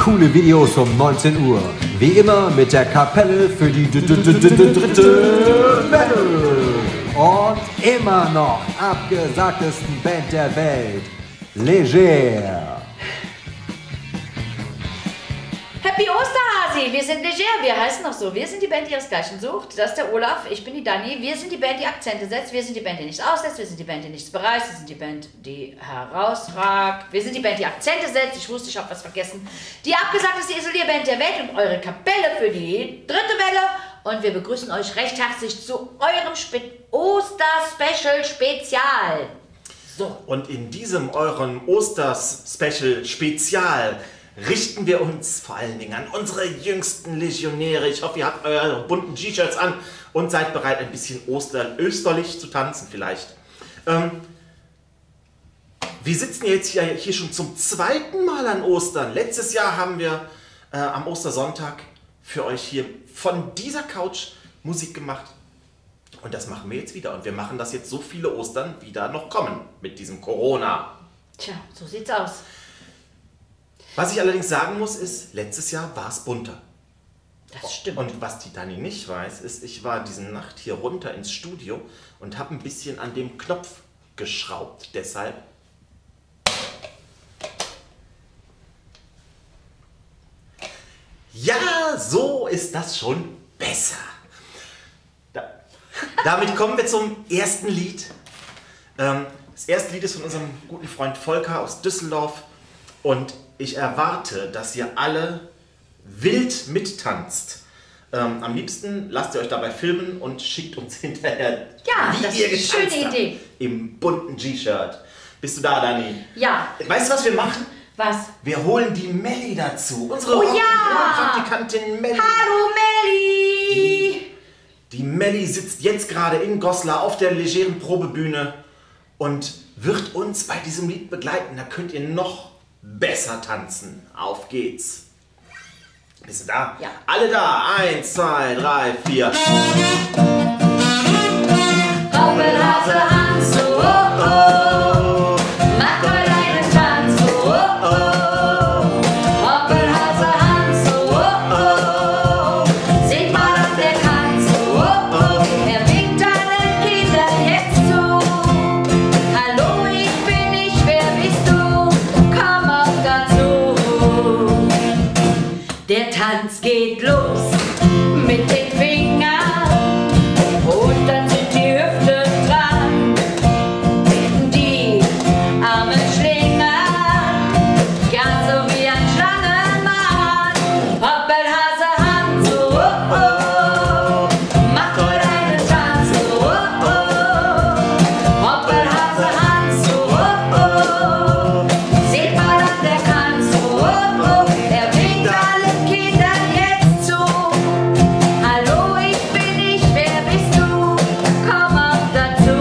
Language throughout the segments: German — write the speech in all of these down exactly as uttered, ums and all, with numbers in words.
coole Videos um neunzehn Uhr. Wie immer mit der Kapelle für die dritte Welle. Und immer noch abgesagtesten Band der Welt, Leger. Happy Osterhasi, wir sind Leger, wir heißen noch so. Wir sind die Band, die ihresgleichen sucht. Das ist der Olaf, ich bin die Dani. Wir sind die Band, die Akzente setzt. Wir sind die Band, die nichts auslässt. Wir sind die Band, die nichts bereist. Wir sind die Band, die herausragt. Wir sind die Band, die Akzente setzt. Ich wusste, ich habe was vergessen. Die abgesagteste Isolierband der Welt und eure Kapelle für die dritte Welle. Und wir begrüßen euch recht herzlich zu eurem Oster-Special-Spezial. So. Und in diesem eurem Osters-Special-Spezial richten wir uns vor allen Dingen an unsere jüngsten Legionäre. Ich hoffe, ihr habt eure bunten T-Shirts an und seid bereit, ein bisschen osterösterlich zu tanzen vielleicht. Ähm, wir sitzen jetzt hier, hier schon zum zweiten Mal an Ostern. Letztes Jahr haben wir äh, am Ostersonntag für euch hier von dieser Couch Musik gemacht. Und das machen wir jetzt wieder. Und wir machen das jetzt so viele Ostern wieder noch kommen mit diesem Corona. Tja, so sieht's aus. Was ich allerdings sagen muss, ist, letztes Jahr war es bunter. Das stimmt. Und was die Dani nicht weiß, ist, ich war diese Nacht hier runter ins Studio und habe ein bisschen an dem Knopf geschraubt. Deshalb. Ja, so ist das schon besser. Da, damit kommen wir zum ersten Lied. Ähm, das erste Lied ist von unserem guten Freund Volker aus Düsseldorf. Und ich erwarte, dass ihr alle wild mittanzt. Ähm, am liebsten lasst ihr euch dabei filmen und schickt uns hinterher, ja, wie das ihr ist eine getanzt schöne habt. Idee. Im bunten T-Shirt. Bist du da, Dani? Ja. Weißt du, was wir machen? Was? Wir holen die Melli dazu. Unsere Oh ja! Praktikantin Melli. Hallo Melli! Die, die Melli sitzt jetzt gerade in Goslar auf der legeren Probebühne und wird uns bei diesem Lied begleiten. Da könnt ihr noch besser tanzen. Auf geht's. Bist du da? Ja. Alle da. Eins, zwei, drei, vier. Hoppelhase Hans, oh, oh, oh. Mach mal einen Tanz, oh, oh, oh. Hoppelhase Hans, oh, oh, oh. Seht mal an der Kanz, oh, oh, oh. Er winkt allen Kindern jetzt zu. Hallo, ich bin ich, wer bist du? Komm auch dazu. Der Tanz geht los mit den Fingern und dann sind die Hüften dran. Die Arme schlingern, ganz so wie ein Schlangenmann. Hoppelhase Hans, oh, oh, oh. Mach wohl einen Tanz, oh, oh, oh. Hoppelhase Hans, oh, oh, oh. Seht mal an der Kanz, oh, oh, oh. Er winkt allen Kindern jetzt zu. Hallo, ich bin ich, wer bist du? Komm auch dazu.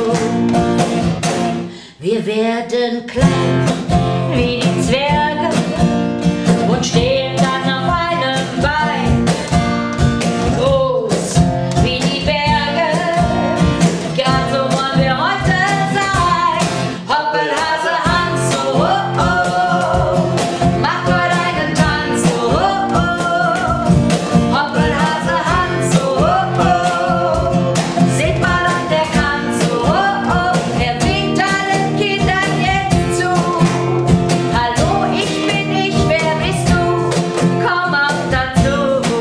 Wir werden klein wie die Zwerge und stehen dann auf einem Bein. Groß wie die Berge, grad so wollen wir heute sein. Hoppelhase Hans, oh, oh, oh. Mach wohl einen Tanz, oh, oh, oh. Hoppelhase Hans, oh, oh, oh. Seht mal an der Kanz, oh, oh, oh. Er winkt allen Kindern jetzt zu. Hallo, ich bin ich, wer bist du? Komm auch dazu.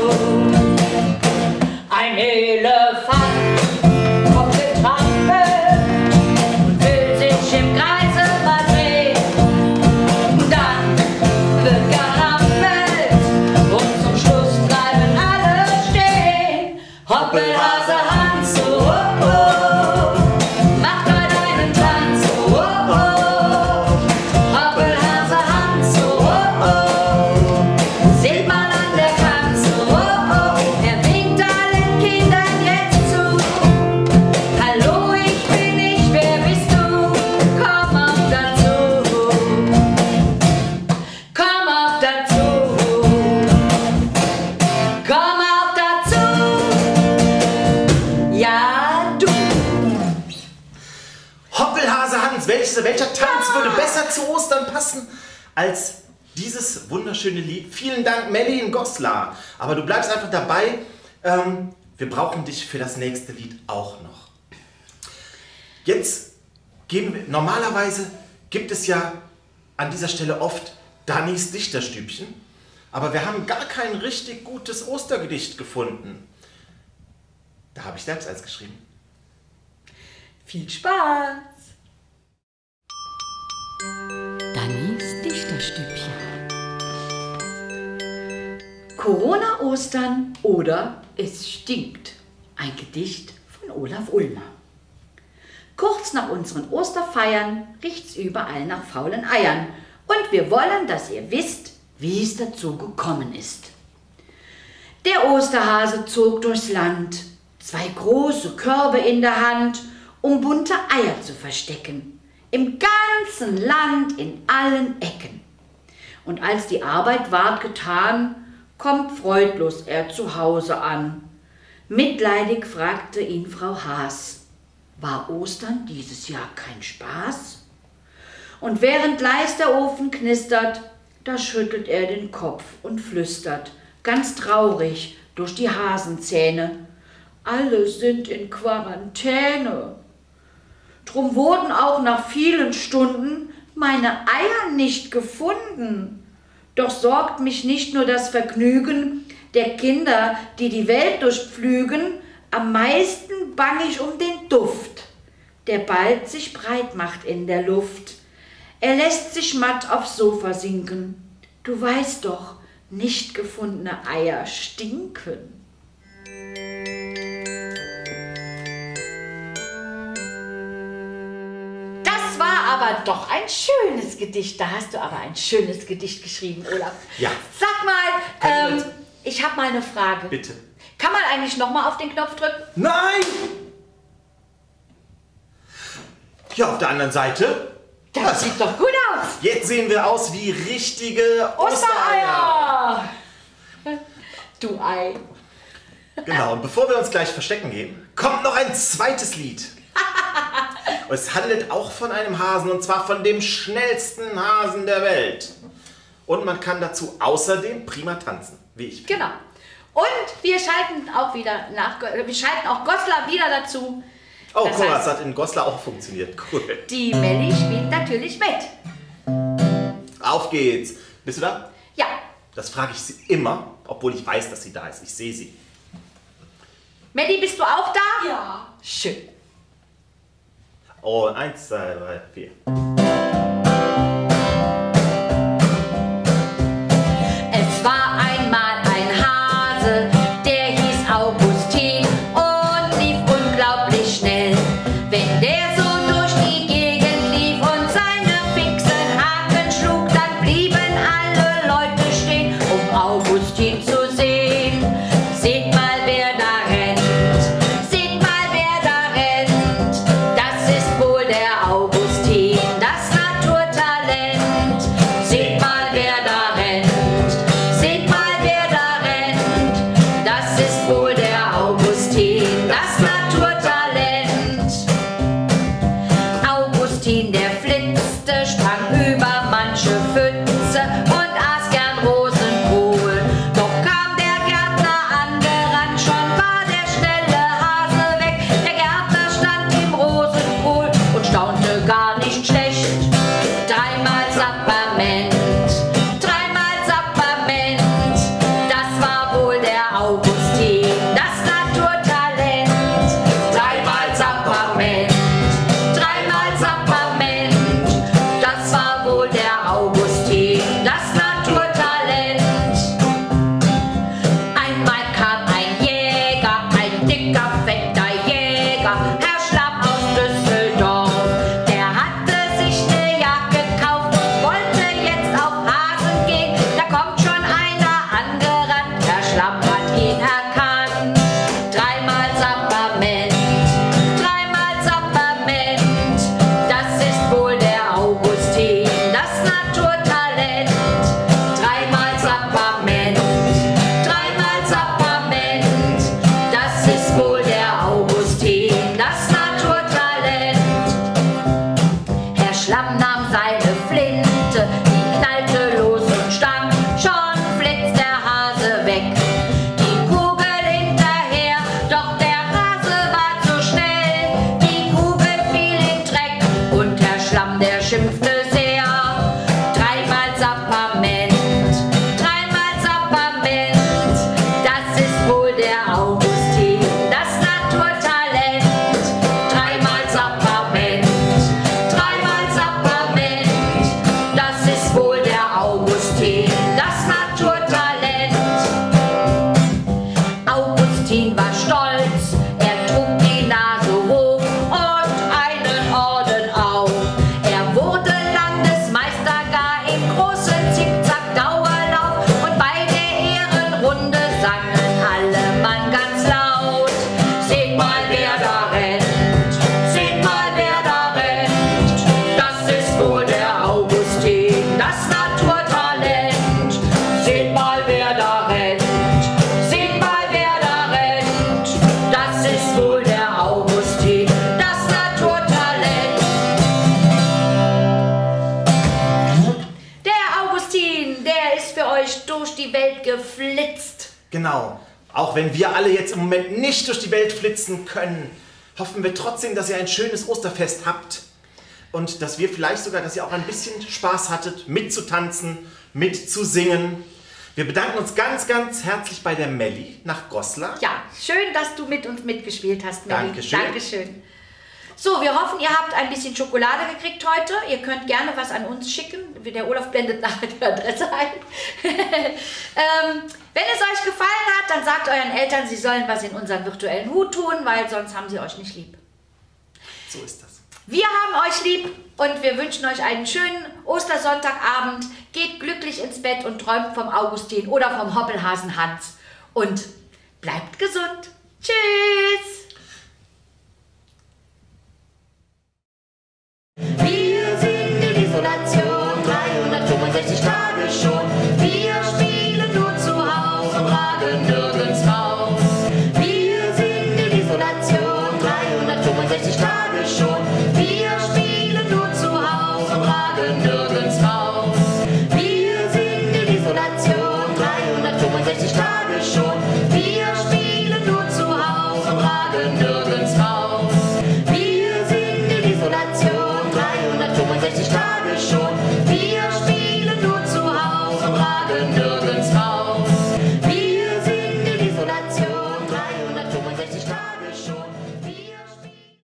Ein Elefant kommt getrampelt und will sich im Kreise mal drehen. Dann wird gerammelt und zum Schluss bleiben alle stehen. Hoppelhase Hans, oh, oh, oh. Macht heute einen Tanz, oh, oh, oh. Hoppelhase Hans, oh, oh, oh. Seht mal an der Kanz, oh, oh, oh. Er winkt allen Kindern jetzt zu. Hallo, ich bin ich, wer bist du? Komm auch dazu. Komm auch dazu. Komm auch dazu. Ja, du. Hoppelhase Hans, welcher, welcher Tanz würde besser zu Ostern passen als dieses wunderschöne Lied. Vielen Dank, Melli in Goslar. Aber du bleibst einfach dabei. Ähm, wir brauchen dich für das nächste Lied auch noch. Jetzt geben wir, normalerweise gibt es ja an dieser Stelle oft Dannys Dichterstübchen. Aber wir haben gar kein richtig gutes Ostergedicht gefunden. Da habe ich selbst eins geschrieben. Viel Spaß! Dannys Dichterstübchen. Corona, Ostern oder es stinkt. Ein Gedicht von Olaf Ulmer. Kurz nach unseren Osterfeiern riecht's überall nach faulen Eiern. Und wir wollen, dass ihr wisst, wie es dazu gekommen ist. Der Osterhase zog durchs Land, zwei große Körbe in der Hand, um bunte Eier zu verstecken. Im ganzen Land, in allen Ecken. Und als die Arbeit ward getan, kommt freudlos er zu Hause an. Mitleidig fragte ihn Frau Haas, war Ostern dieses Jahr kein Spaß? Und während leis der Ofen knistert, da schüttelt er den Kopf und flüstert, ganz traurig durch die Hasenzähne, alle sind in Quarantäne. Drum wurden auch nach vielen Stunden meine Eier nicht gefunden. Doch sorgt mich nicht nur das Vergnügen der Kinder, die die Welt durchpflügen, am meisten bang ich um den Duft, der bald sich breit macht in der Luft. Er lässt sich matt aufs Sofa sinken. Du weißt doch, nicht gefundene Eier stinken. Das war aber doch ein schönes Gedicht. Da hast du aber ein schönes Gedicht geschrieben, Olaf. Ja. Sag mal, ähm, ich habe mal eine Frage. Bitte. Kann man eigentlich nochmal auf den Knopf drücken? Nein! Ja, auf der anderen Seite. Das Also, sieht doch gut aus. jetzt sehen wir aus wie richtige Ostereier. Ostereier! Du Ei. Genau, und bevor wir uns gleich verstecken gehen, kommt noch ein zweites Lied. Und es handelt auch von einem Hasen, und zwar von dem schnellsten Hasen der Welt. Und man kann dazu außerdem prima tanzen, wie ich finde. Genau. Und wir schalten auch wieder nach, wir schalten auch Goslar wieder dazu. Oh, Das guck mal, heißt- es hat in Goslar auch funktioniert. Cool. Die Melli spielt natürlich mit. Auf geht's. Bist du da? Ja. Das frage ich sie immer, obwohl ich weiß, dass sie da ist. Ich sehe sie. Melli, bist du auch da? Ja. Schön. Oh, eins, zwei, drei, vier. Es war einmal ein Hase, der hieß Augustin und lief unglaublich schnell. Wenn der so durch die Gegend lief und seine fixen Haken schlug, dann blieben alle Leute stehen, um Augustin zu sehen. Seht mal, wer da rennt, seht mal, wer da rennt, das ist wohl der Augustin, das Naturtalent. Seht mal, wer da rennt, seht mal, wer da rennt, das ist wohl der Augustin, das Naturtalent. Augustin, der flitzte, sprang über manche Pfütze und aß gern Rosenkohl. Doch Seht mal, wer da rennt. Seht mal, wer da rennt. Das ist wohl der Augustin, das Naturtalent. Der Augustin, der ist für euch durch die Welt geflitzt. Genau. Auch wenn wir alle jetzt im Moment nicht durch die Welt flitzen können, hoffen wir trotzdem, dass ihr ein schönes Osterfest habt. Und dass wir vielleicht sogar, dass ihr auch ein bisschen Spaß hattet, mitzutanzen, mitzusingen. Wir bedanken uns ganz, ganz herzlich bei der Melli nach Goslar. Ja, schön, dass du mit uns mitgespielt hast, Melli. Dankeschön. Dankeschön. So, wir hoffen, ihr habt ein bisschen Schokolade gekriegt heute. Ihr könnt gerne was an uns schicken. Der Olaf blendet nachher die Adresse ein. ähm, wenn es euch gefallen hat, dann sagt euren Eltern, sie sollen was in unseren virtuellen Hut tun, weil sonst haben sie euch nicht lieb. So ist das. Wir haben euch lieb und wir wünschen euch einen schönen Ostersonntagabend. Geht glücklich ins Bett und träumt vom Augustin oder vom Hoppelhasen Hans. Und bleibt gesund. Tschüss. Wie